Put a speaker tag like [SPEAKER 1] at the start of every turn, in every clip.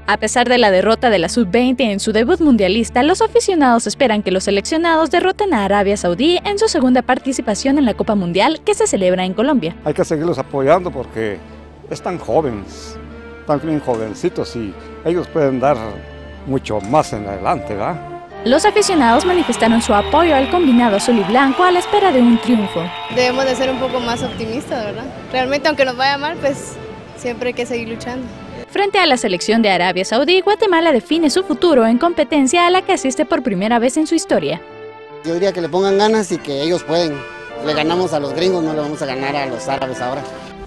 [SPEAKER 1] A pesar de la derrota de la Sub-20 en su debut mundialista, los aficionados esperan que los seleccionados derroten a Arabia Saudí en su segunda participación en la Copa Mundial que se celebra en Colombia.
[SPEAKER 2] Hay que seguirlos apoyando porque están jóvenes, están bien jovencitos y ellos pueden dar mucho más en adelante, ¿verdad?
[SPEAKER 1] Los aficionados manifestaron su apoyo al combinado azul y blanco a la espera de un triunfo.
[SPEAKER 3] Debemos de ser un poco más optimistas, ¿verdad? Realmente, aunque nos vaya mal, pues siempre hay que seguir luchando.
[SPEAKER 1] Frente a la selección de Arabia Saudí, Guatemala define su futuro en competencia a la que asiste por primera vez en su historia.
[SPEAKER 4] Yo diría que le pongan ganas y que ellos pueden. Le ganamos a los gringos, no le vamos a ganar a los árabes ahora.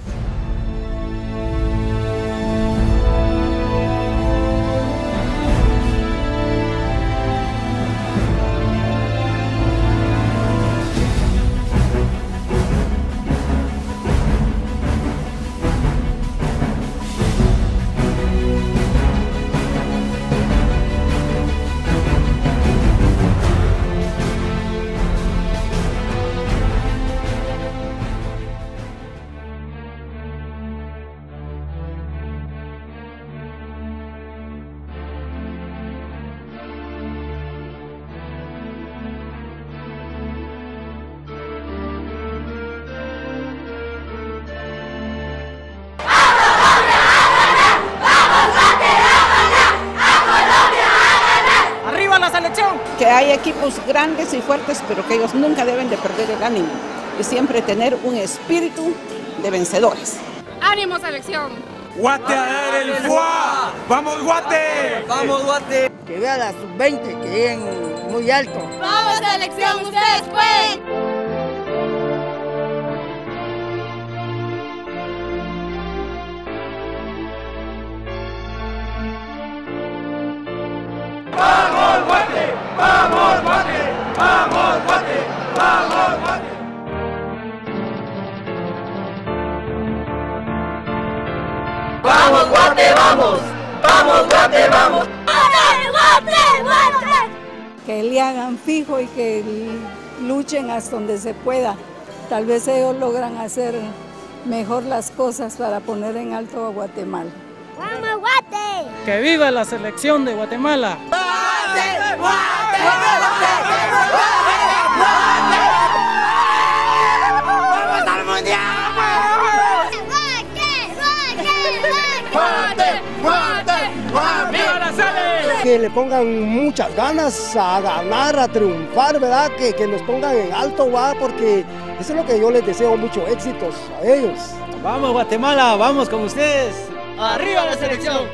[SPEAKER 5] Que hay equipos grandes y fuertes, pero que ellos nunca deben de perder el ánimo y siempre tener un espíritu de vencedores.
[SPEAKER 6] ¡Ánimo, selección!
[SPEAKER 7] ¡Guate a dar el fuá! ¡Vamos, Guate!
[SPEAKER 8] ¡Vamos, Guate! Que vea la Sub-20, que lleguen muy alto.
[SPEAKER 6] ¡Vamos, selección! ¡Ustedes pueden!
[SPEAKER 7] ¡Vamos, Guate! ¡Vamos, Guate! ¡Vamos, Guate! ¡Vamos, Guate!
[SPEAKER 8] ¡Vamos, Guate, vamos! ¡Vamos, Guate, vamos!
[SPEAKER 6] ¡Guate, Guate, Guate!
[SPEAKER 5] Que le hagan fijo y que luchen hasta donde se pueda. Tal vez ellos logran hacer mejor las cosas para poner en alto a Guatemala.
[SPEAKER 6] ¡Vamos, Guate!
[SPEAKER 9] ¡Que viva la selección de Guatemala!
[SPEAKER 8] ¡Guate! ¡Guate! ¡Vamos al mundial!
[SPEAKER 7] ¡Guate! ¡Guate! ¡Guate! ¡Viva la sele!
[SPEAKER 10] Que le pongan muchas ganas a ganar, a triunfar, ¿verdad? Que nos pongan en alto, ¿verdad? Porque eso es lo que yo les deseo, muchos éxitos a ellos.
[SPEAKER 9] ¡Vamos, Guatemala! ¡Vamos con ustedes!
[SPEAKER 8] ¡Arriba la selección!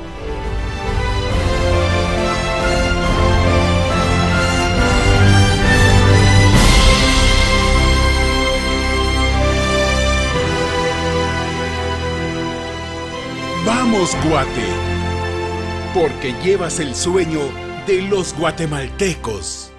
[SPEAKER 11] ¡Vamos, Guate! Porque llevas el sueño de los guatemaltecos.